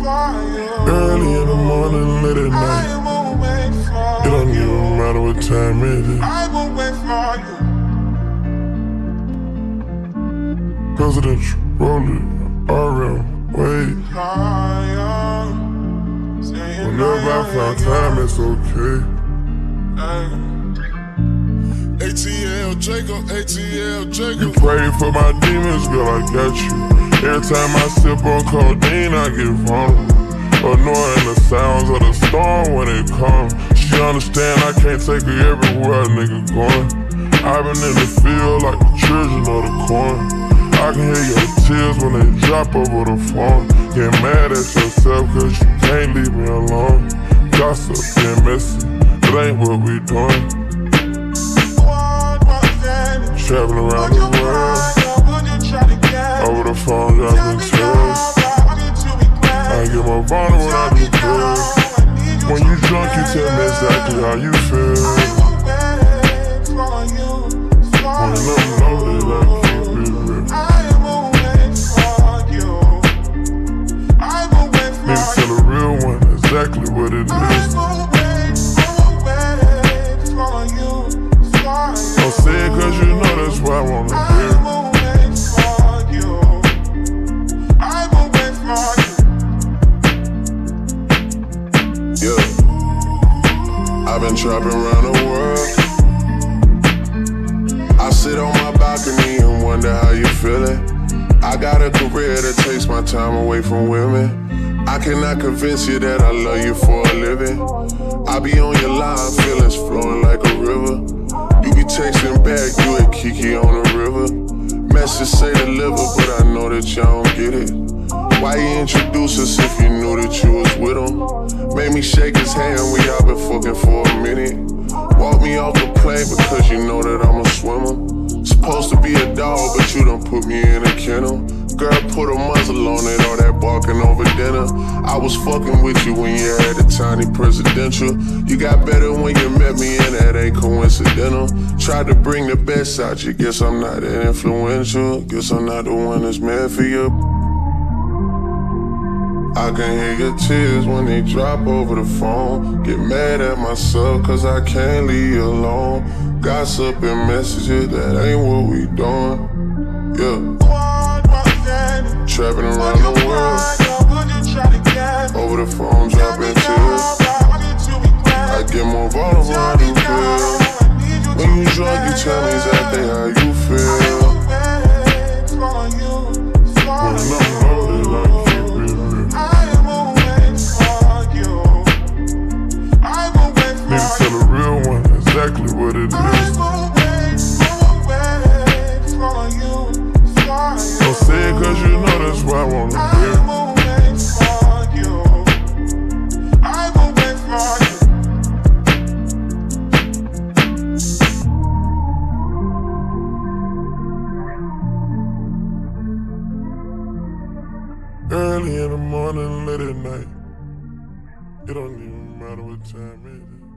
Early in the morning, late at night. It don't even matter what time it is. Presidential, rolling, RM, wait. Whenever I find time, it's okay. ATL Jacob. You pray for my demons, girl, I got you. Every time I sip on codeine, I get vulnerable. Annoying the sounds of the storm when it comes. She understand I can't take her everywhere a nigga going. I've been in the field like the children of the corn. I can hear your tears when they drop over the phone. Get mad at yourself cause you can't leave me alone. Gossip and messy, it ain't what we doing. Traveling around the world, over the phone dropping tears. I get more vulnerable when I do pills. When you drunk, you tell me exactly how you feel. When I'm loaded, I keep it real. Need to tell a real one exactly what it is. Don't say it cause you know that's what I wanna hear. I've been trapping around the world. I sit on my balcony and wonder how you feeling. I got a career that takes my time away from women. I cannot convince you that I love you for a living. I be on your line, feelings flowing like a river. You be texting back, you and Kiki on the river. Message say deliver, but I know that y'all don't get it. Why you introduce us if you knew that you was with him? Made me shake his hand, we all been fucking for a minute. Walk me off the plane because you know that I'm a swimmer. Supposed to be a dog, but you done put me in a kennel. Girl, put a muzzle on it, all that barking over dinner. I was fucking with you when you had the tiny presidential. You got better when you met me and that ain't coincidental. Tried to bring the best out you, guess I'm not that influential. Guess I'm not the one that's meant for you. I can hear your tears when they drop over the phone. Get mad at myself cause I can't leave you alone. Gossip and messages, that ain't what we doing. Yeah. Trapping around the world, over the phone dropping tears. I get more vulnerable when I do pills. When you drunk, you tell me exactly how you feel. When I'm loaded, I keep it real. Need to tell a real one exactly what it is. Don't say it cause you know that's what I wanna hear. Early in the morning, late at night. It don't even matter what time it is.